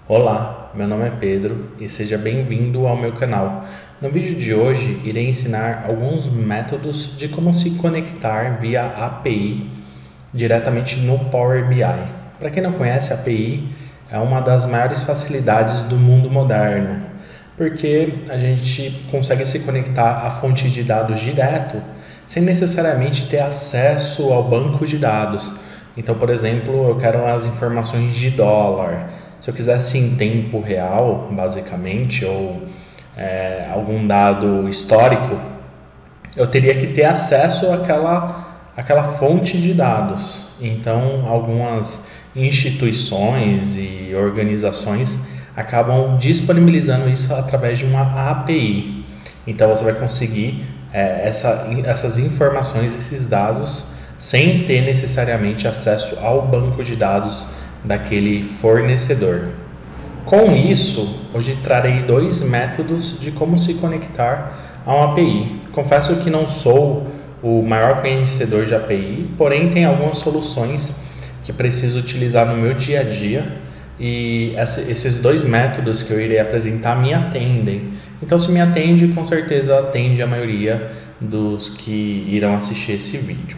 Olá, meu nome é Pedro e seja bem-vindo ao meu canal. No vídeo de hoje, irei ensinar alguns métodos de como se conectar via API diretamente no Power BI. Para quem não conhece, a API é uma das maiores facilidades do mundo moderno, porque a gente consegue se conectar à fonte de dados direto, sem necessariamente ter acesso ao banco de dados. Então, por exemplo, eu quero as informações de dólar. Se eu quisesse em tempo real, basicamente, ou algum dado histórico, eu teria que ter acesso àquela fonte de dados. Então, algumas instituições e organizações acabam disponibilizando isso através de uma API. Então, você vai conseguir essas informações, esses dados, sem ter necessariamente acesso ao banco de dados daquele fornecedor. Com isso, hoje trarei dois métodos de como se conectar a uma API. Confesso que não sou o maior conhecedor de API, porém tem algumas soluções que preciso utilizar no meu dia a dia e esses dois métodos que eu irei apresentar me atendem. Então, se me atende, com certeza atende a maioria dos que irão assistir esse vídeo.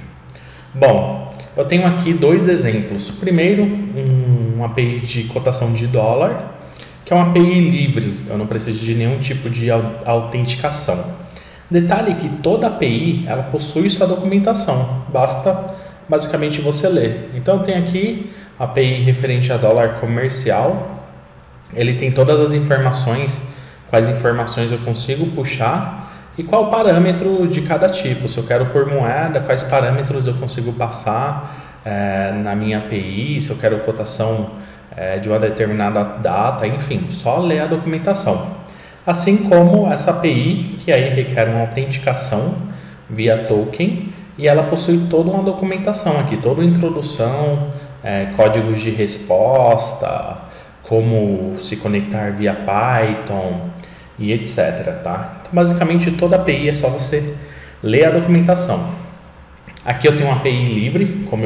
Bom, eu tenho aqui dois exemplos. Primeiro, uma API de cotação de dólar, que é uma API livre, eu não preciso de nenhum tipo de autenticação. Detalhe que toda API ela possui sua documentação, basta basicamente você ler. Então eu tenho aqui a API referente a dólar comercial, ele tem todas as informações, quais informações eu consigo puxar e qual parâmetro de cada tipo. Se eu quero por moeda, quais parâmetros eu consigo passar na minha API, se eu quero cotação de uma determinada data, enfim, só ler a documentação. Assim como essa API, que aí requer uma autenticação via token, e ela possui toda uma documentação aqui, toda a introdução, códigos de resposta, como se conectar via Python e etc. Tá? Então, basicamente, toda API é só você ler a documentação. Aqui eu tenho uma API livre, como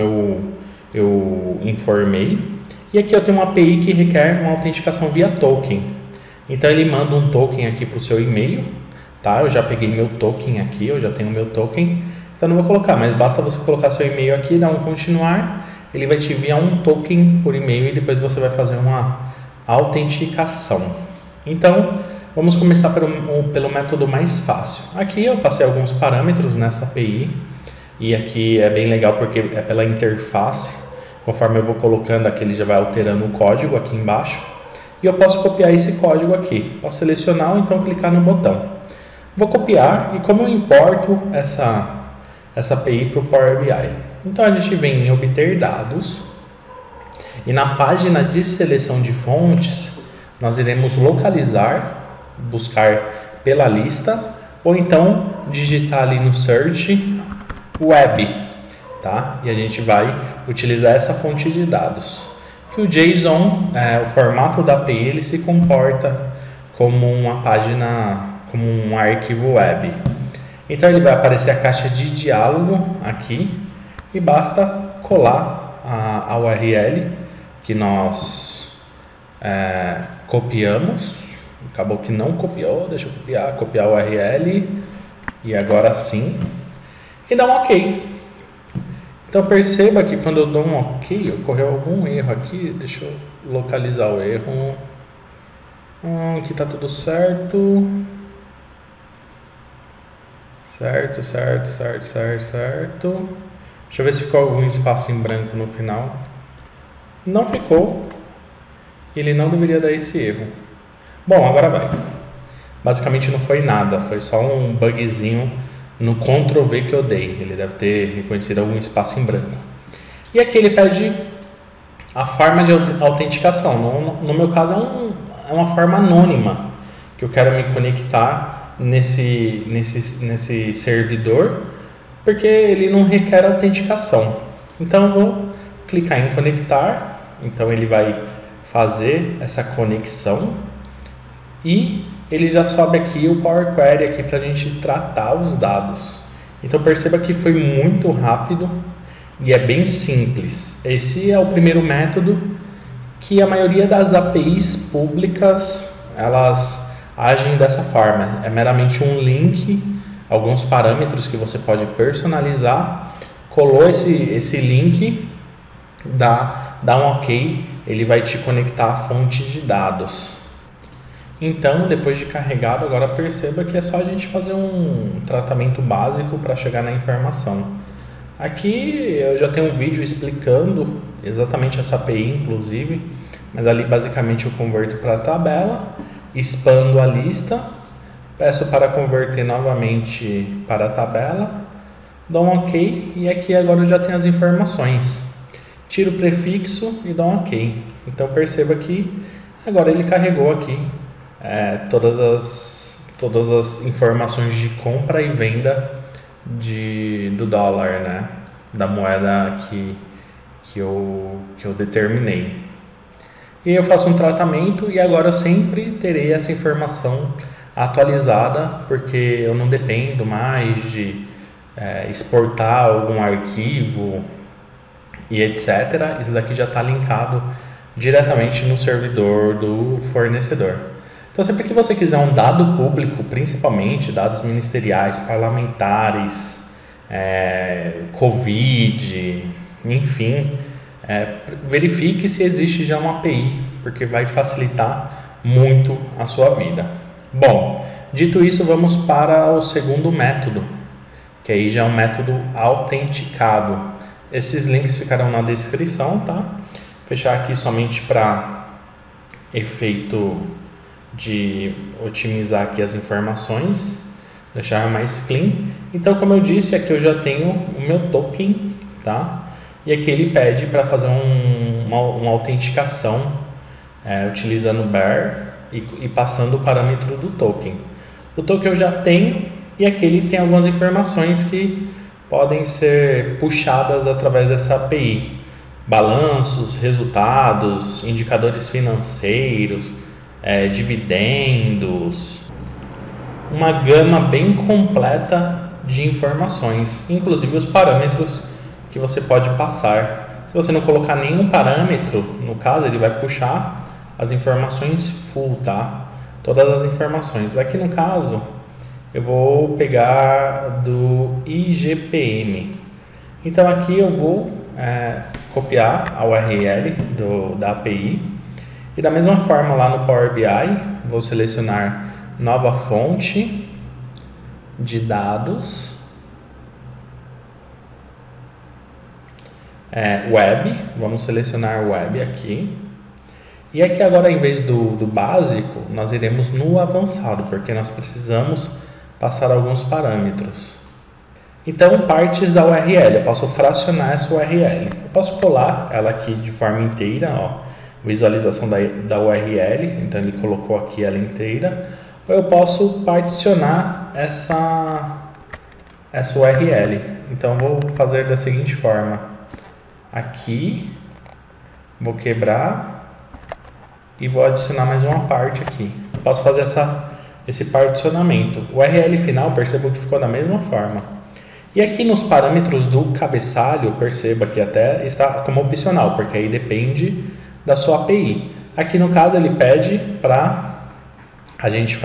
eu informei, e aqui eu tenho uma API que requer uma autenticação via token. Então ele manda um token aqui para o seu e-mail, tá? Eu já peguei meu token aqui, eu já tenho meu token, então não vou colocar, mas basta você colocar seu e-mail aqui, dar um continuar, ele vai te enviar um token por e-mail e depois você vai fazer uma autenticação. Então, vamos começar pelo método mais fácil. Aqui eu passei alguns parâmetros nessa API e aqui é bem legal porque é pela interface. Conforme eu vou colocando aqui, ele já vai alterando o código aqui embaixo. E eu posso copiar esse código aqui. Posso selecionar ou então clicar no botão. Vou copiar e como eu importo essa API para o Power BI. Então a gente vem em obter dados e na página de seleção de fontes nós iremos localizar, buscar pela lista ou então digitar ali no search web. Tá? E a gente vai utilizar essa fonte de dados. Que o JSON, o formato da API, ele se comporta como uma página, como um arquivo web. Então ele vai aparecer a caixa de diálogo aqui e basta colar a URL que nós copiamos. Acabou que não copiou, deixa eu copiar a URL e agora sim e dar um OK. Então perceba que quando eu dou um OK, ocorreu algum erro aqui, deixa eu localizar o erro. Aqui está tudo certo. Certo. Deixa eu ver se ficou algum espaço em branco no final. Não ficou. Ele não deveria dar esse erro. Bom, agora vai. Basicamente não foi nada, foi só um bugzinho no Ctrl+V que eu dei. Ele deve ter reconhecido algum espaço em branco. E aqui ele pede a forma de autenticação. No meu caso é uma forma anônima que eu quero me conectar nesse servidor, porque ele não requer autenticação. Então eu vou clicar em conectar. Então ele vai fazer essa conexão e ele já sobe aqui o Power Query aqui para a gente tratar os dados. Então perceba que foi muito rápido e é bem simples. Esse é o primeiro método que a maioria das APIs públicas, elas agem dessa forma. É meramente um link, alguns parâmetros que você pode personalizar, colou esse link, dá um OK, ele vai te conectar à fonte de dados. Então, depois de carregado, agora perceba que é só a gente fazer um tratamento básico para chegar na informação. Aqui eu já tenho um vídeo explicando exatamente essa API, inclusive, mas ali basicamente eu converto para a tabela, expando a lista, peço para converter novamente para a tabela, dou um OK e aqui agora eu já tenho as informações. Tiro o prefixo e dou um OK. Então perceba que agora ele carregou aqui todas as informações de compra e venda do dólar, né? Da moeda que eu determinei. E eu faço um tratamento e agora eu sempre terei essa informação atualizada, porque eu não dependo mais de exportar algum arquivo e etc. Isso daqui já está linkado diretamente no servidor do fornecedor. Então, sempre que você quiser um dado público, principalmente dados ministeriais, parlamentares, Covid, enfim, verifique se existe já uma API, porque vai facilitar muito a sua vida. Bom, dito isso, vamos para o segundo método, que aí já é um método autenticado. Esses links ficarão na descrição, tá? Fechar aqui somente para efeito de otimizar aqui as informações, deixar mais clean. Então, como eu disse, aqui eu já tenho o meu token, tá? E aqui ele pede para fazer uma autenticação utilizando o bear e passando o parâmetro do token. O token eu já tenho e aqui ele tem algumas informações que podem ser puxadas através dessa API. Balanços, resultados, indicadores financeiros, dividendos, uma gama bem completa de informações, inclusive os parâmetros que você pode passar. Se você não colocar nenhum parâmetro, no caso ele vai puxar as informações full, tá? Todas as informações. Aqui no caso eu vou pegar do IGPM. Então aqui eu vou copiar a URL da API. E da mesma forma lá no Power BI, vou selecionar nova fonte de dados, web, vamos selecionar web aqui. E aqui agora, em vez do básico, nós iremos no avançado, porque nós precisamos passar alguns parâmetros. Então, partes da URL, eu posso fracionar essa URL. Eu posso colar ela aqui de forma inteira, ó. Visualização da URL, então ele colocou aqui ela inteira, ou eu posso particionar essa URL. Então vou fazer da seguinte forma: aqui vou quebrar e vou adicionar mais uma parte aqui. Eu posso fazer esse particionamento. O URL final, percebo que ficou da mesma forma. E aqui nos parâmetros do cabeçalho, perceba que até está como opcional, porque aí depende da sua API. Aqui no caso ele pede para a gente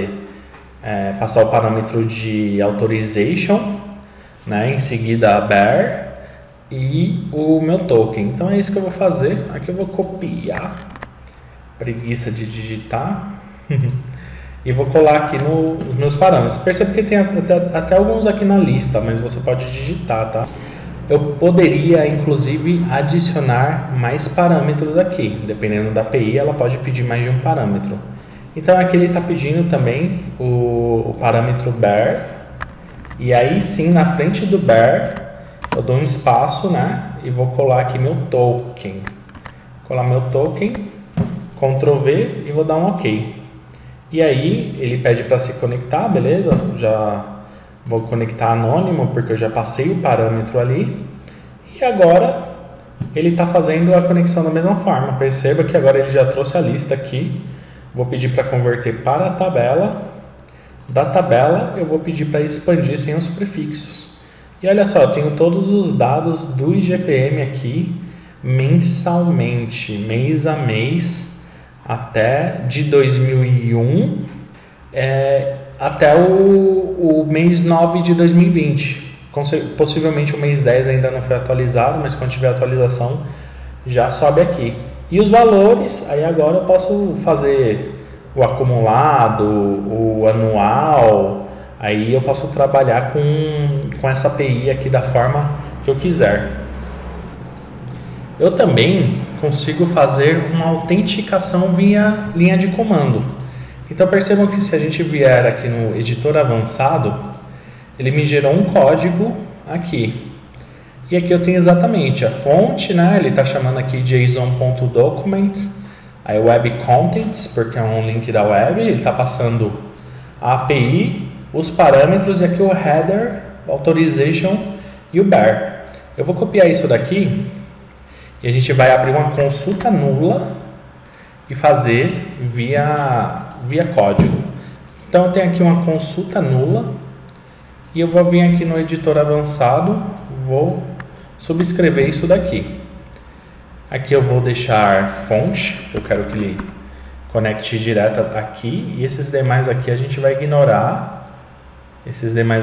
passar o parâmetro de authorization, né? Em seguida a bear e o meu token. Então é isso que eu vou fazer. Aqui eu vou copiar, preguiça de digitar, e vou colar aqui nos meus parâmetros. Percebe que tem até alguns aqui na lista, mas você pode digitar, tá? Eu poderia, inclusive, adicionar mais parâmetros aqui. Dependendo da API, ela pode pedir mais de um parâmetro. Então, aqui ele está pedindo também o parâmetro bear. E aí sim, na frente do bear, eu dou um espaço, né? E vou colar aqui meu token. Colar meu token, Ctrl V e vou dar um OK. E aí, ele pede para se conectar, beleza? Já vou conectar anônimo, porque eu já passei o parâmetro ali. E agora, ele está fazendo a conexão da mesma forma. Perceba que agora ele já trouxe a lista aqui. Vou pedir para converter para a tabela. Da tabela, eu vou pedir para expandir sem os prefixos. E olha só, eu tenho todos os dados do IGPM aqui, mensalmente, mês a mês, até de 2001 até o mês 9 de 2020. Possivelmente o mês 10 ainda não foi atualizado, mas quando tiver atualização já sobe aqui. E os valores, aí agora eu posso fazer o acumulado, o anual, aí eu posso trabalhar com essa API aqui da forma que eu quiser. Eu também consigo fazer uma autenticação via linha de comando. Então percebam que se a gente vier aqui no editor avançado, ele me gerou um código aqui. E aqui eu tenho exatamente a fonte, né? Ele está chamando aqui json.documents, aí web contents, porque é um link da web, ele está passando a API, os parâmetros e aqui o header, authorization e o bear. Eu vou copiar isso daqui e a gente vai abrir uma consulta nula e fazer via código. Então eu tenho aqui uma consulta nula e eu vou vir aqui no editor avançado, vou subscrever isso daqui. Aqui eu vou deixar fonte, eu quero que ele conecte direto aqui, e esses demais aqui a gente vai ignorar. Esses demais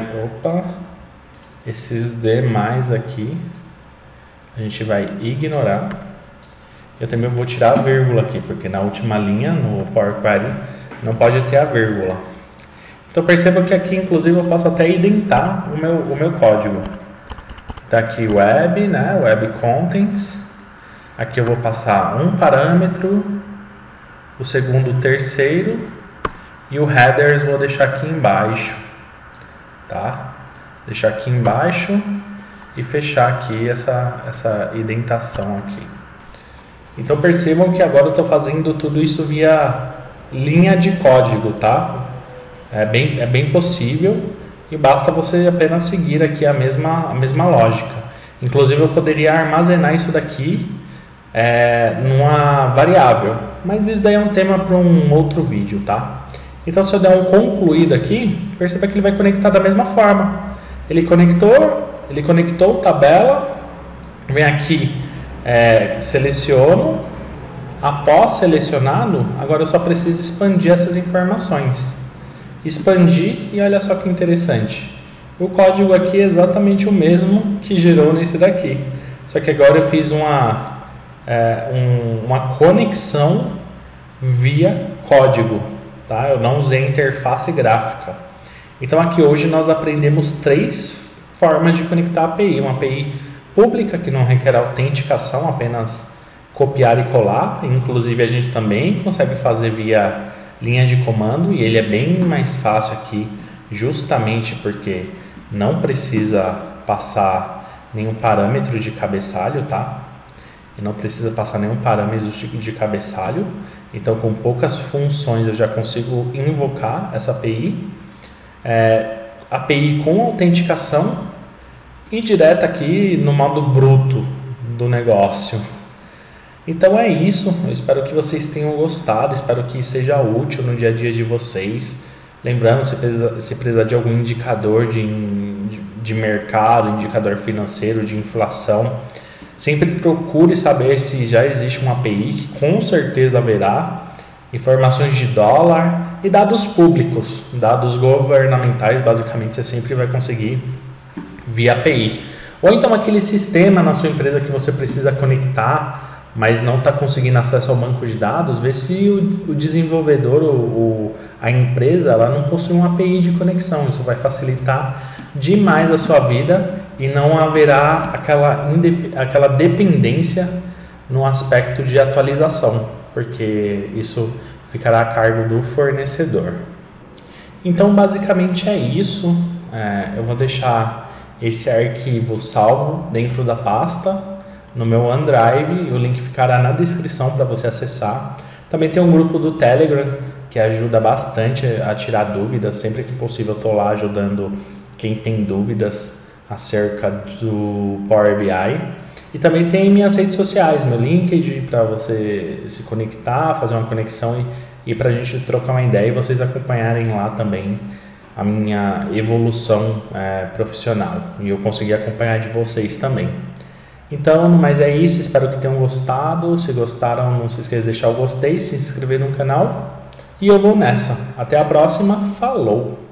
aqui a gente vai ignorar. Eu também vou tirar a vírgula aqui, porque na última linha, no Power Query, não pode ter a vírgula. Então perceba que aqui, inclusive, eu posso até indentar o meu código. Tá aqui web, né? Web contents. Aqui eu vou passar um parâmetro, o segundo, o terceiro, e o headers vou deixar aqui embaixo, tá? Deixar aqui embaixo e fechar aqui essa indentação aqui. Então percebam que agora eu estou fazendo tudo isso via linha de código, tá? É bem possível e basta você apenas seguir aqui a mesma lógica. Inclusive eu poderia armazenar isso daqui numa variável, mas isso daí é um tema para um outro vídeo, tá? Então se eu der um concluído aqui, perceba que ele vai conectar da mesma forma. Ele conectou tabela, vem aqui, seleciono, após selecionado, agora eu só preciso expandir essas informações. Expandir e olha só que interessante. O código aqui é exatamente o mesmo que gerou nesse daqui. Só que agora eu fiz uma conexão via código, tá? Eu não usei interface gráfica. Então aqui hoje nós aprendemos 3 formas de conectar a API. Uma API pública que não requer autenticação, apenas copiar e colar. Inclusive a gente também consegue fazer via linha de comando e ele é bem mais fácil aqui, justamente porque não precisa passar nenhum parâmetro de cabeçalho, tá? E não precisa passar nenhum parâmetro de cabeçalho. Então com poucas funções eu já consigo invocar essa API. API com autenticação e direto aqui no modo bruto do negócio. Então é isso, eu espero que vocês tenham gostado, espero que seja útil no dia a dia de vocês. Lembrando, se precisar de algum indicador de mercado, indicador financeiro, de inflação, sempre procure saber se já existe uma API, que com certeza haverá, informações de dólar e dados públicos, dados governamentais, basicamente você sempre vai conseguir via API. Ou então aquele sistema na sua empresa que você precisa conectar, mas não está conseguindo acesso ao banco de dados, vê se o desenvolvedor ou a empresa ela não possui uma API de conexão. Isso vai facilitar demais a sua vida e não haverá aquela dependência no aspecto de atualização, porque isso ficará a cargo do fornecedor. Então basicamente é isso. Eu vou deixar esse arquivo salvo dentro da pasta no meu OneDrive, o link ficará na descrição para você acessar. Também tem um grupo do Telegram que ajuda bastante a tirar dúvidas. Sempre que possível eu estou lá ajudando quem tem dúvidas acerca do Power BI. E também tem minhas redes sociais, meu LinkedIn, para você se conectar, fazer uma conexão e para a gente trocar uma ideia e vocês acompanharem lá também a minha evolução profissional. E eu conseguir acompanhar de vocês também. Então, mas é isso, espero que tenham gostado. Se gostaram, não se esqueça de deixar o gostei, se inscrever no canal. E eu vou nessa. Até a próxima. Falou!